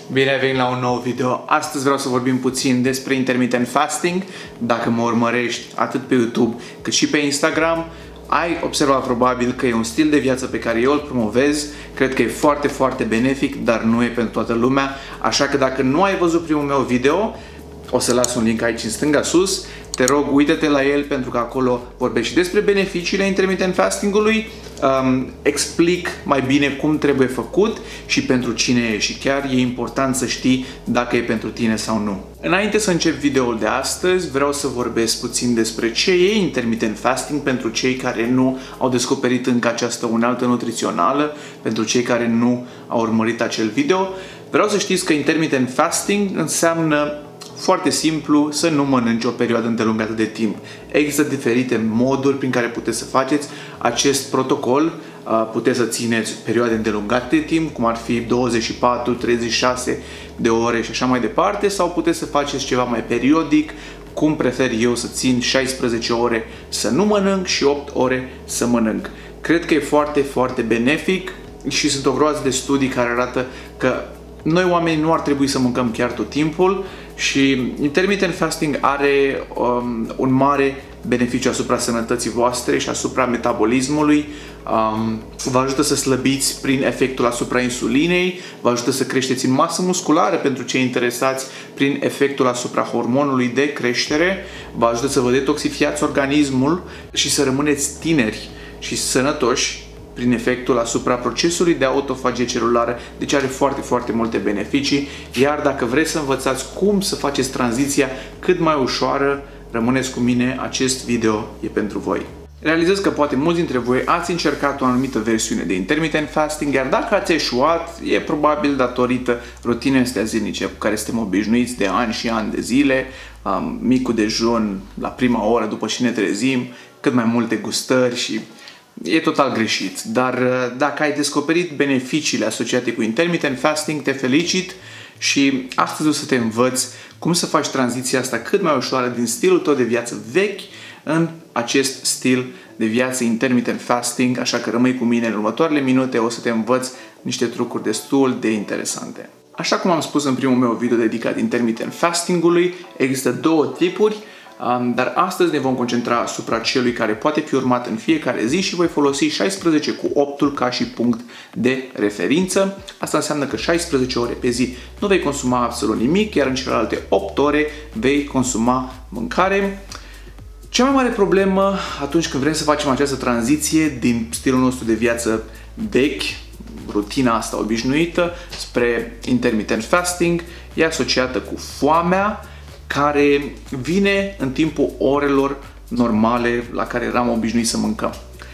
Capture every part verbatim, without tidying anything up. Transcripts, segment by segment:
Bine ai venit la un nou video. Astăzi vreau să vorbim puțin despre intermittent fasting. Dacă mă urmărești atât pe YouTube cât și pe Instagram, ai observat probabil că e un stil de viață pe care eu îl promovez. Cred că e foarte, foarte benefic, dar nu e pentru toată lumea. Așa că dacă nu ai văzut primul meu video, o să las un link aici în stânga sus. Te rog, uită-te la el pentru că acolo vorbești despre beneficiile intermittent fastingului, um, explic mai bine cum trebuie făcut și pentru cine e și chiar e important să știi dacă e pentru tine sau nu. Înainte să încep videoul de astăzi, vreau să vorbesc puțin despre ce e intermittent fasting pentru cei care nu au descoperit încă această unealtă nutrițională, pentru cei care nu au urmărit acel video. Vreau să știți că intermittent fasting înseamnă foarte simplu să nu mănânci o perioadă îndelungată de timp. Există diferite moduri prin care puteți să faceți acest protocol. Puteți să țineți perioade îndelungate de timp, cum ar fi douăzeci și patru, treizeci și șase de ore și așa mai departe, sau puteți să faceți ceva mai periodic, cum prefer eu să țin șaisprezece ore să nu mănânc și opt ore să mănânc. Cred că e foarte, foarte benefic și sunt o groază de studii care arată că noi oamenii nu ar trebui să mâncăm chiar tot timpul și intermittent fasting are um, un mare beneficiu asupra sănătății voastre și asupra metabolismului. Um, vă ajută să slăbiți prin efectul asupra insulinei, vă ajută să creșteți în masă musculară pentru cei interesați prin efectul asupra hormonului de creștere, vă ajută să vă detoxifiați organismul și să rămâneți tineri și sănătoși prin efectul asupra procesului de autofagie celulară, deci are foarte, foarte multe beneficii. Iar dacă vreți să învățați cum să faceți tranziția cât mai ușoară, rămâneți cu mine, acest video e pentru voi. Realizez că poate mulți dintre voi ați încercat o anumită versiune de intermittent fasting, iar dacă ați eșuat, e probabil datorită rutinei astea zilnice cu care suntem obișnuiți de ani și ani de zile, um, micul dejun la prima oră după ce ne trezim, cât mai multe gustări și e total greșit. Dar dacă ai descoperit beneficiile asociate cu intermittent fasting, te felicit și astăzi o să te învăț cum să faci tranziția asta cât mai ușoară din stilul tău de viață vechi în acest stil de viață intermittent fasting, așa că rămâi cu mine în următoarele minute, o să te învăț niște trucuri destul de interesante. Așa cum am spus în primul meu video dedicat intermittent fastingului, există două tipuri, dar astăzi ne vom concentra asupra celui care poate fi urmat în fiecare zi și voi folosi șaisprezece cu optul ca și punct de referință. Asta înseamnă că șaisprezece ore pe zi nu vei consuma absolut nimic, iar în celelalte opt ore vei consuma mâncare. Cea mai mare problemă atunci când vrem să facem această tranziție din stilul nostru de viață vechi, rutina asta obișnuită, spre intermittent fasting, e asociată cu foamea, care vine în timpul orelor normale la care eram obișnuit să mâncăm.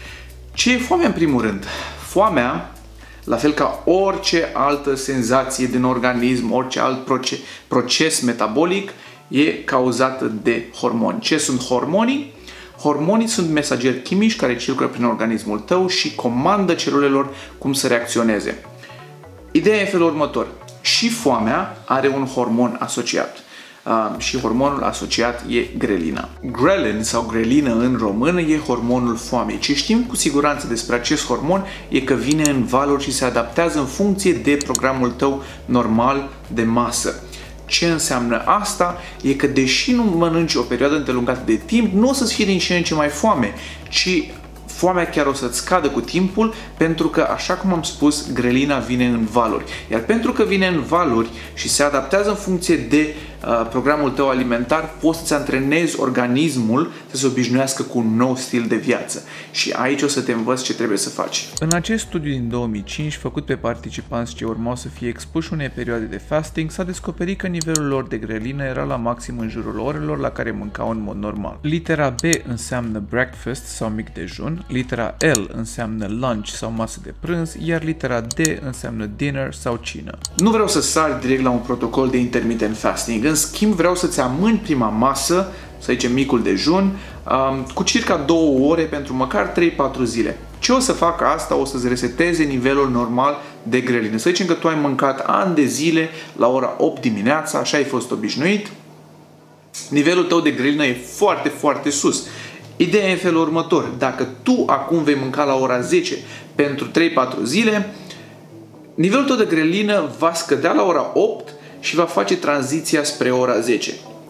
Ce e foamea în primul rând? Foamea, la fel ca orice altă senzație din organism, orice alt proces, proces metabolic, e cauzată de hormoni. Ce sunt hormonii? Hormonii sunt mesageri chimici care circulă prin organismul tău și comandă celulelor cum să reacționeze. Ideea e în felul următor. Și foamea are un hormon asociat. Uh, și hormonul asociat e grelina. Ghrelin sau grelină în română e hormonul foamei. Ce știm cu siguranță despre acest hormon e că vine în valuri și se adaptează în funcție de programul tău normal de masă. Ce înseamnă asta? E că deși nu mănânci o perioadă îndelungată de timp, nu o să-ți fie din ce în ce mai foame, ci foamea chiar o să-ți scadă cu timpul, pentru că, așa cum am spus, grelina vine în valuri. Iar pentru că vine în valuri și se adaptează în funcție de uh, programul tău alimentar, poți să-ți antrenezi organismul să se obișnuiască cu un nou stil de viață. Și aici o să te învăț ce trebuie să faci. În acest studiu din două mii cinci, făcut pe participanți ce urmau să fie expuși unei perioade de fasting, s-a descoperit că nivelul lor de grelină era la maxim în jurul orelor la care mâncau în mod normal. Litera B înseamnă breakfast sau mic dejun, litera L înseamnă lunch sau masă de prânz, iar litera D înseamnă dinner sau cină. Nu vreau să sar direct la un protocol de intermittent fasting, în schimb vreau să-ți amâni prima masă, să zicem micul dejun, cu circa două ore pentru măcar trei patru zile. Ce o să facă asta? O să-ți reseteze nivelul normal de grelină. Să zicem că tu ai mâncat ani de zile la ora opt dimineața, așa ai fost obișnuit, nivelul tău de grelină e foarte, foarte sus. Ideea e în felul următor. Dacă tu acum vei mânca la ora zece pentru trei patru zile, Nivelul tău de grelină va scădea la ora opt și va face tranziția spre ora zece.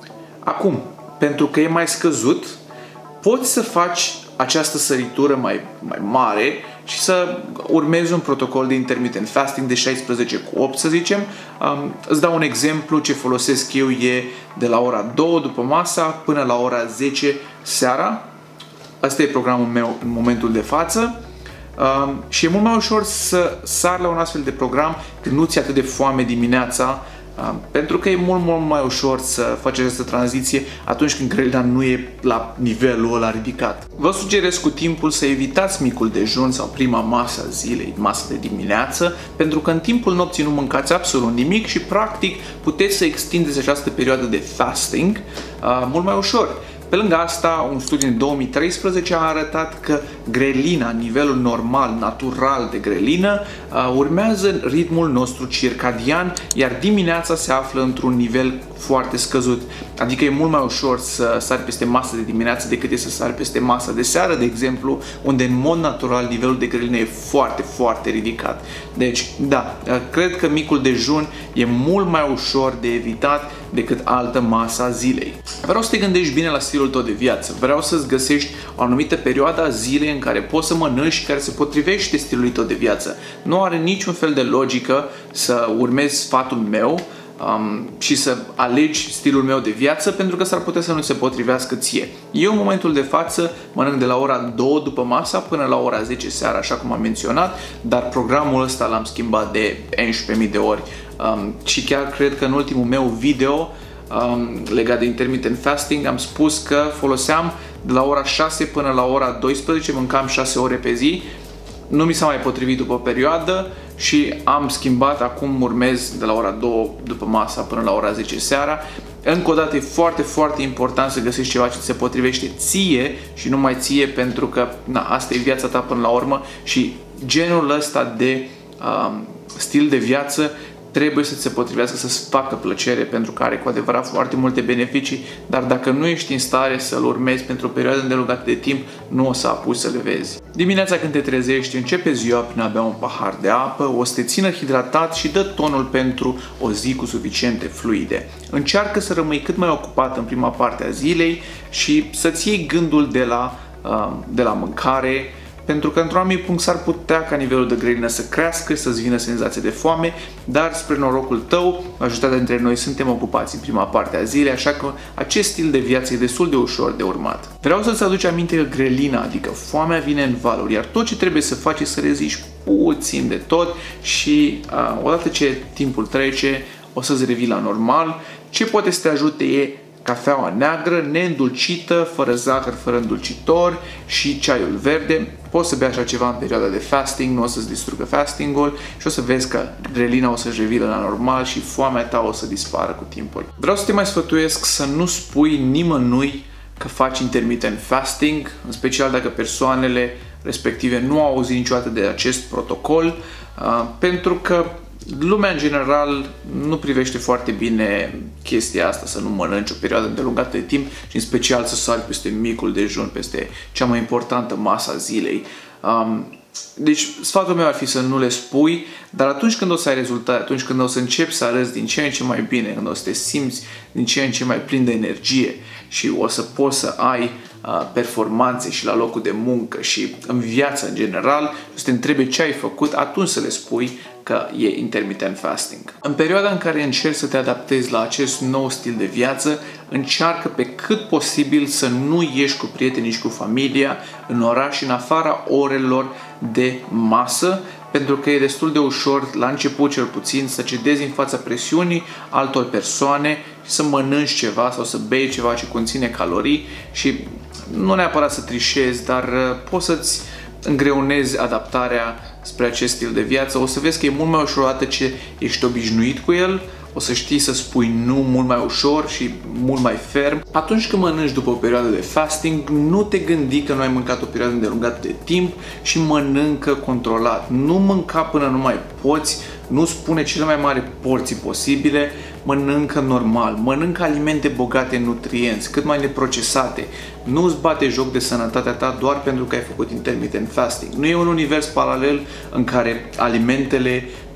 Acum, pentru că e mai scăzut, poți să faci această săritură mai, mai mare și să urmezi un protocol de intermittent fasting de șaisprezece cu opt, să zicem. Um, îți dau un exemplu, ce folosesc eu e de la ora două după masa până la ora zece seara. Asta e programul meu în momentul de față. Um, și e mult mai ușor să sar la un astfel de program când nu ți-e atât de foame dimineața, um, pentru că e mult, mult mai ușor să faci această tranziție atunci când grelina nu e la nivelul ăla ridicat. Vă sugerez cu timpul să evitați micul dejun sau prima masă a zilei, masă de dimineață, pentru că în timpul nopții nu mâncați absolut nimic și practic puteți să extindeți această perioadă de fasting uh, mult mai ușor. Pe lângă asta, un studiu din două mii treisprezece a arătat că grelina, nivelul normal, natural de grelină, urmează ritmul nostru circadian, iar dimineața se află într-un nivel foarte scăzut. Adică e mult mai ușor să sari peste masa de dimineață decât e să sari peste masa de seară, de exemplu, unde în mod natural nivelul de grelină e foarte, foarte ridicat. Deci, da, cred că micul dejun e mult mai ușor de evitat decât altă masă a zilei. Vreau să te gândești bine la stilul tău de viață. Vreau să-ți găsești o anumită perioadă a zilei în care poți să mănânci și care se potrivește stilului tău de viață. Nu are niciun fel de logică să urmezi sfatul meu um, și să alegi stilul meu de viață, pentru că s-ar putea să nu se potrivească ție. Eu în momentul de față mănânc de la ora două după masa până la ora zece seara, așa cum am menționat, dar programul ăsta l-am schimbat de unsprezece mii de ori. Um, și chiar cred că în ultimul meu video um, legat de intermittent fasting am spus că foloseam de la ora șase până la ora doisprezece, mâncam șase ore pe zi. Nu mi s-a mai potrivit după o perioadă și am schimbat, acum urmez de la ora două după masa până la ora zece seara. Încă o dată e foarte, foarte important să găsești ceva ce ți se potrivește ție și numai ție, pentru că na, asta e viața ta până la urmă și genul ăsta de um, stil de viață trebuie să ți se potrivească, să-ți facă plăcere, pentru că are cu adevărat foarte multe beneficii, dar dacă nu ești în stare să-l urmezi pentru o perioadă îndelungată de timp, nu o să apuci să le vezi. Dimineața când te trezești, începe ziua prin a bea un pahar de apă, o să te țină hidratat și dă tonul pentru o zi cu suficiente fluide. Încearcă să rămâi cât mai ocupat în prima parte a zilei și să-ți iei gândul de la, de la mâncare, pentru că într-un anumit punct s-ar putea ca nivelul de grelină să crească, să-ți vină senzație de foame, dar spre norocul tău, majoritatea dintre noi suntem ocupați în prima parte a zilei, așa că acest stil de viață e destul de ușor de urmat. Vreau să-ți aduci aminte că grelina, adică foamea, vine în valuri, iar tot ce trebuie să faci e să reziști puțin de tot și uh, odată ce timpul trece, o să-ți revii la normal. Ce poate să te ajute e cafeaua neagră, neîndulcită, fără zahăr, fără îndulcitor și ceaiul verde. Poți să bei așa ceva în perioada de fasting, nu o să-ți distrugă fastingul și o să vezi că grelina o să-și revină la normal și foamea ta o să dispară cu timpul. Vreau să te mai sfătuiesc să nu spui nimănui că faci intermittent fasting, în special dacă persoanele respective nu au auzit niciodată de acest protocol, pentru că lumea în general nu privește foarte bine chestia asta, să nu mănânci o perioadă îndelungată de timp și în special să sari peste micul dejun, peste cea mai importantă masă a zilei. Um, deci sfatul meu ar fi să nu le spui, dar atunci când o să ai rezultate, atunci când o să începi să arăți din ce în ce mai bine, când o să te simți din ce în ce mai plin de energie și o să poți să ai uh, performanțe și la locul de muncă și în viață în general, și să te întrebi ce ai făcut, atunci să le spui că e intermittent fasting. În perioada în care încerci să te adaptezi la acest nou stil de viață, încearcă pe cât posibil să nu ieși cu prietenii și cu familia în oraș și în afara orelor de masă, pentru că e destul de ușor, la început cel puțin, să cedezi în fața presiunii altor persoane și să mănânci ceva sau să bei ceva ce conține calorii și nu neapărat să trișezi, dar poți să-ți îngreunezi adaptarea spre acest stil de viață. O să vezi că e mult mai ușor odată ce ești obișnuit cu el, o să știi să spui nu mult mai ușor și mult mai ferm. Atunci când mănânci după o perioadă de fasting, nu te gândi că nu ai mâncat o perioadă îndelungată de timp și mănâncă controlat. Nu mânca până nu mai poți, nu spune cele mai mari porții posibile, mănâncă normal, mănâncă alimente bogate în nutrienți, cât mai neprocesate. Nu îți bate joc de sănătatea ta doar pentru că ai făcut intermittent fasting. Nu e un univers paralel în care alimentele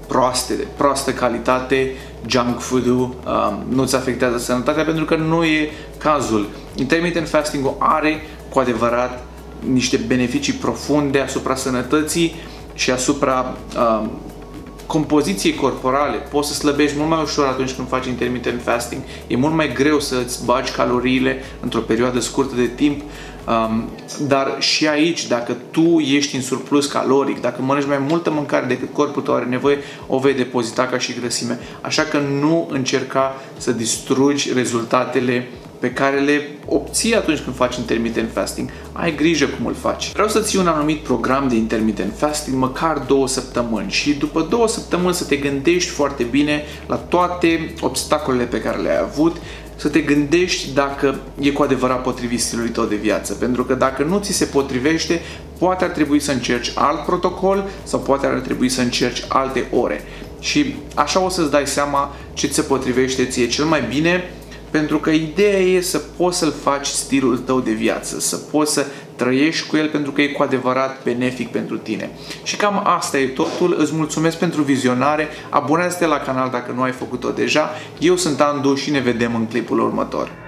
proaste, de proastă calitate, junk food-ul um, nu-ți afectează sănătatea, pentru că nu e cazul. Intermittent fasting-ul are cu adevărat niște beneficii profunde asupra sănătății și asupra um, compoziției corporale. Poți să slăbești mult mai ușor atunci când faci intermittent fasting. E mult mai greu să îți bagi caloriile într-o perioadă scurtă de timp. Um, dar și aici, dacă tu ești în surplus caloric, dacă mănânci mai multă mâncare decât corpul tău are nevoie, o vei depozita ca și grăsime. Așa că nu încerca să distrugi rezultatele pe care le obții atunci când faci intermittent fasting. Ai grijă cum îl faci. Vreau să ții un anumit program de intermittent fasting măcar două săptămâni și după două săptămâni să te gândești foarte bine la toate obstacolele pe care le-ai avut, să te gândești dacă e cu adevărat potrivit stilului tău de viață. Pentru că dacă nu ți se potrivește, poate ar trebui să încerci alt protocol sau poate ar trebui să încerci alte ore. Și așa o să-ți dai seama ce ți se potrivește ție cel mai bine, pentru că ideea e să poți să-l faci stilul tău de viață, să poți să trăiești cu el pentru că e cu adevărat benefic pentru tine. Și cam asta e totul. Îți mulțumesc pentru vizionare. Abonează-te la canal dacă nu ai făcut-o deja. Eu sunt Andu și ne vedem în clipul următor.